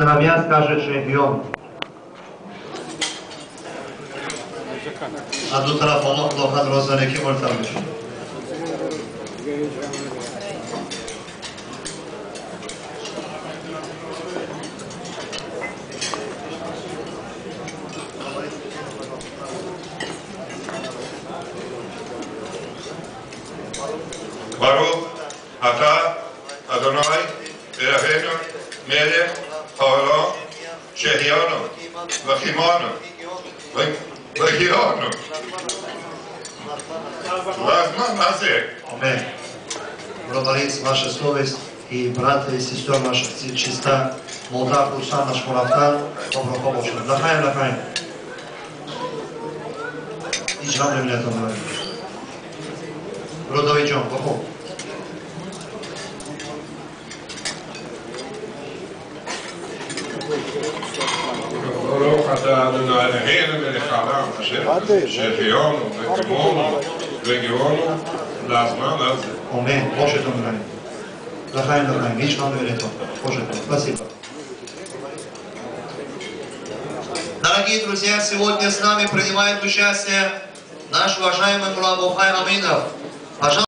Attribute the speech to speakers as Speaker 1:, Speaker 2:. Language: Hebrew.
Speaker 1: Сыновья скажет Шехияну. А до тарапа лохан розанеки мортамиш.
Speaker 2: ברוך אתה, אדוני, אלוהינו, מלך העולם, שהחיינו וקיימנו והגיענו לזמן הזה.
Speaker 1: Амен. Благодарит ваша совесть и братья и сестер наших чиста, молда, курса наш Моравкан, Борукхов. Лахаем. И ждем меня там. Родовый Джон, Бохов.
Speaker 2: ברוך אתה אדוני אלוהינו מלך העולם אשר שהחיינו וקיימנו והגיענו לזמן הזה.
Speaker 1: Амен. Боже Дом. Лахаем. Вич вам велето. Боже Дом. Спасибо. Дорогие друзья, сегодня с нами принимает участие наш уважаемый мулла Аминов. Пожалуйста.